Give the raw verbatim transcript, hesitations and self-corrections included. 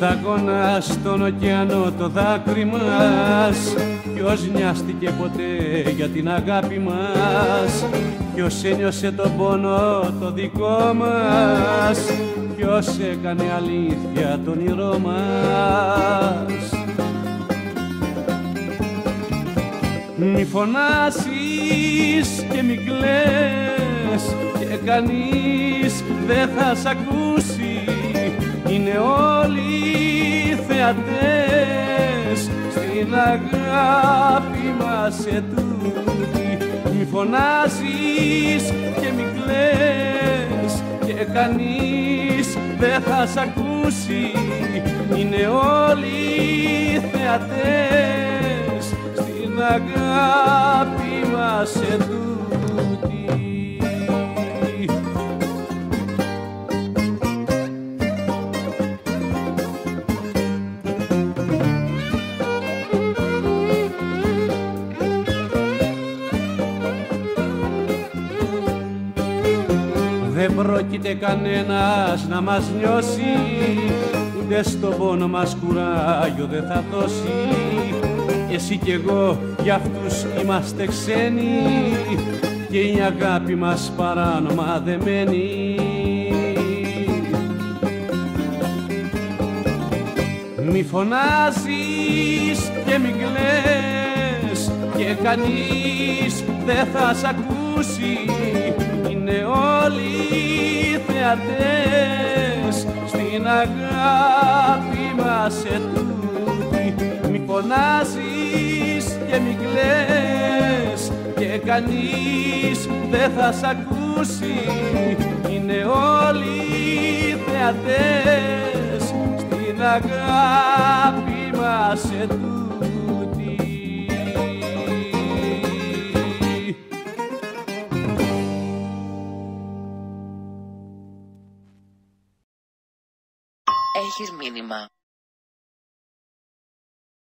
σταγόνα στον ωκεανό το δάκρυ μας. Ποιος νοιάστηκε ποτέ για την αγάπη μας? Ποιος ένιωσε τον πόνο το δικό μας? Ποιος έκανε αλήθεια τον όνειρό μας? Μη φωνάσεις και μη κλαις και κανείς δεν θα σ' ακούσει. Είναι όλοι θεατές στην αγάπη μας ετούτη. Μη φωνάζεις και μη κλαις και κανείς δεν θα σ' ακούσει. Είναι όλοι θεατές στην αγάπη μας ετούτη. Δεν πρόκειται κανένας να μας νιώσει, ούτε στον πόνο μας κουράγιο δεν θα δώσει. Εσύ κι εγώ για αυτούς είμαστε ξένοι και η αγάπη μας παράνομα δεμένη. Μη φωνάζεις και μη κλαις και κανείς δεν θα σ' ακούσει. Είναι όλοι θεατές στην αγάπη μας ετούτη. Μη φωνάζεις και μη κλαις και κανείς δεν θα σ' ακούσει. Είναι όλοι θεατές στην αγάπη μας ετούτη. Έχεις μήνυμα.